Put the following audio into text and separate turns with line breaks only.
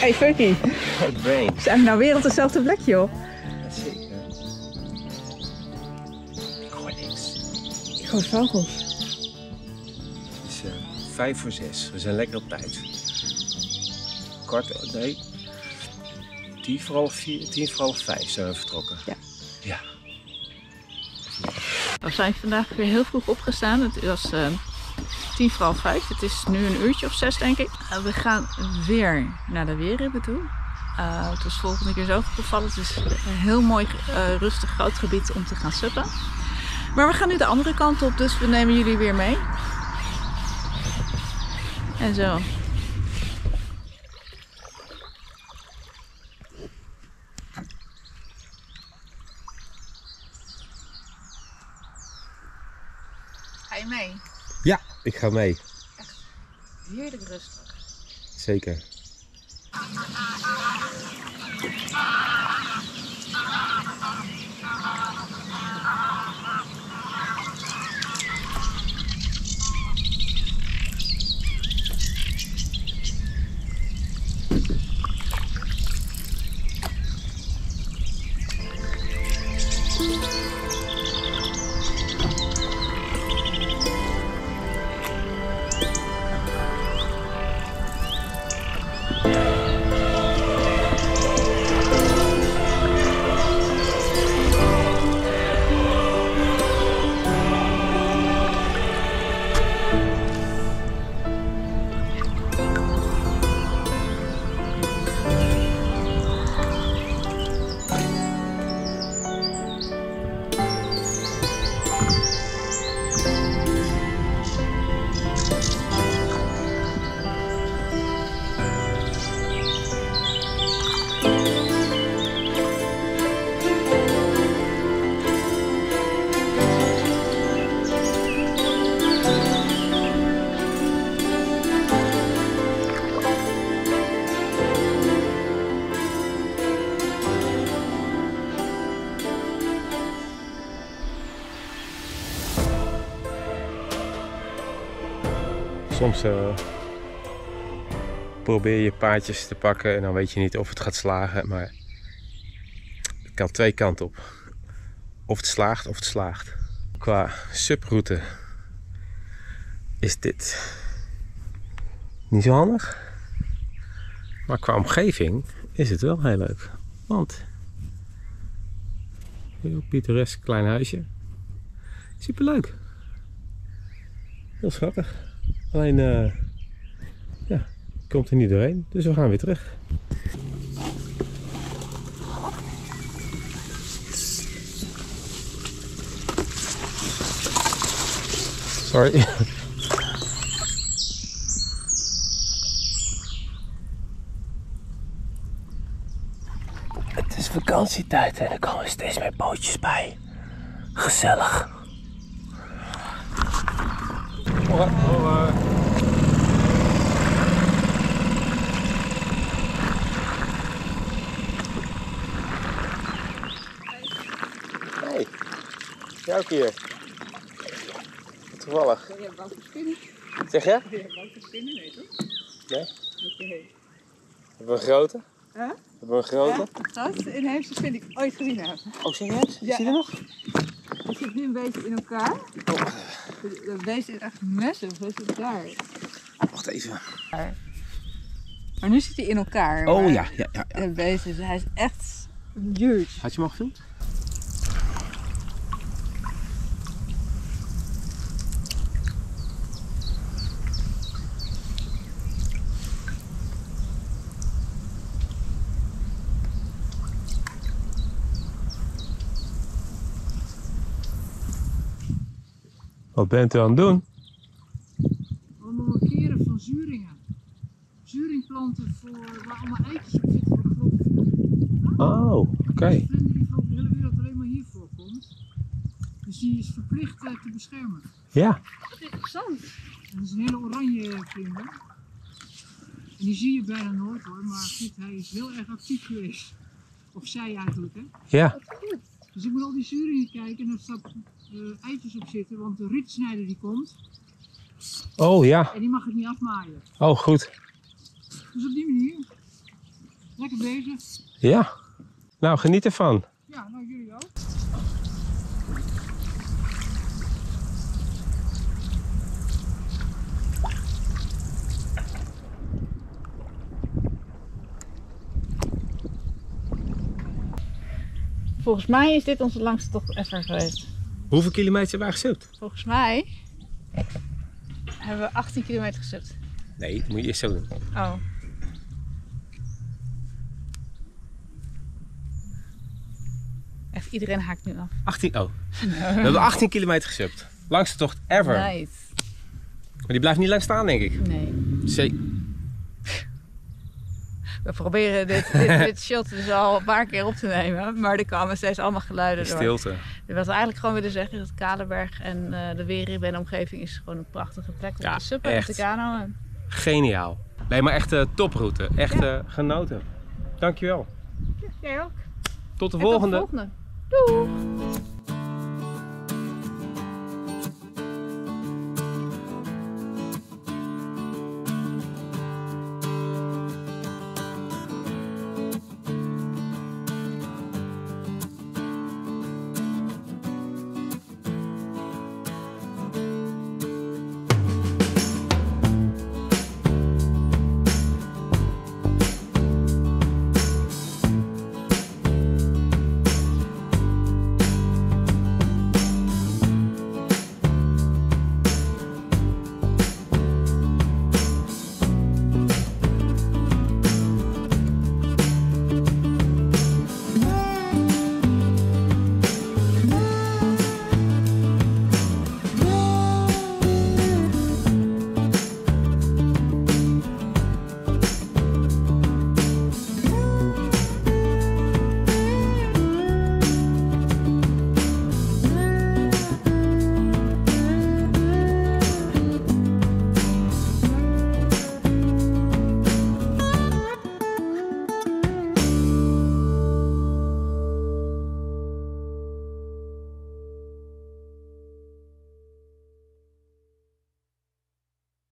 Hey Funky.
Hey Brain.
Zijn we nou weer op dezelfde plek, joh?
Ja, zeker. Ik hoor niks.
Ik hoor vogels.
Het is 5:45. We zijn lekker op tijd. 10:45 zijn we vertrokken.
Ja.
Ja.
We zijn vandaag weer heel vroeg opgestaan. Het was 5:10. Het is nu een uurtje of 6, denk ik. We gaan weer naar de Weerribben toe. Het was volgende keer zo gevallen. Het is een heel mooi, rustig, groot gebied om te gaan suppen. Maar we gaan nu de andere kant op, dus we nemen jullie weer mee. En zo. Ga je mee?
Ja, ik ga mee.
Echt heerlijk rustig.
Zeker. Soms probeer je paadjes te pakken en dan weet je niet of het gaat slagen, maar het kan twee kanten op. Of het slaagt of het slaagt. Qua subraute is dit niet zo handig, maar qua omgeving is het wel heel leuk. Want heel pittoresk klein huisje, superleuk, heel schattig. Alleen, ja, komt er niet doorheen, dus we gaan weer terug. Sorry. Het is vakantietijd en er komen steeds meer bootjes bij. Gezellig. Hey, jij ook hier? Toevallig.
Ben je bang voor spinnen?
Zeg je?
Ben je bang voor spinnen? Nee, toch?
Nee?
Oké.
Hebben we een grote?
Huh?
Hebben we een grote?
Ja, de grootste inheemse spin die ik ooit gezien heb.
Oh, serieus?
Ja.
Zie je er nog?
Het zit nu een beetje in elkaar.
Oh,
De beest is echt massive, hij zit daar.
wacht even.
Maar nu zit hij in elkaar.
Oh
maar
ja.
De beest hij is echt huge.
Had je hem al gefilmd? Wat bent u aan het doen?
Allemaal markeren van zuringen. Zuringplanten waar allemaal eitjes op zitten voor de grond.
Oh, oké.
Een vlinder die voor de hele wereld alleen maar hier voorkomt. Dus die is verplicht te beschermen.
Ja.
Wat interessant.
En dat is een hele oranje vlinder. En die zie je bijna nooit hoor, maar goed, hij is heel erg actief geweest. Of zij eigenlijk hè.
Ja.
Dus ik moet al die zuringen kijken en er staan eitjes op zitten, want de rietsnijder die komt.
Oh ja.
En die mag het niet afmaaien.
Oh goed.
Dus op die manier. Lekker bezig.
Ja. Nou, geniet ervan.
Ja, nou jullie ook.
Volgens mij is dit onze langste tocht ever geweest.
Hoeveel kilometer hebben wij gesubt?
Volgens mij hebben we 18 kilometer gesubt.
Nee, dat moet je eerst zo doen.
Oh. Echt, iedereen haakt nu af.
18, oh. We hebben 18 kilometer gesubt. Langste tocht ever.
Nice.
Maar die blijft niet lang staan, denk ik.
Nee.
Zeker.
We proberen dit shot dus al een paar keer op te nemen, maar er kwamen steeds allemaal geluiden door.
Stilte.
Dus wat we eigenlijk gewoon willen zeggen is dat Kalenberg en de Weerribben en omgeving is gewoon een prachtige plek om
Ja,
te suppen en
echt.
te kanoën.
Geniaal. Nee, maar echt toproute. Echt genoten. Dankjewel.
Jij ook.
Tot de
En
volgende.
tot de volgende. Doei!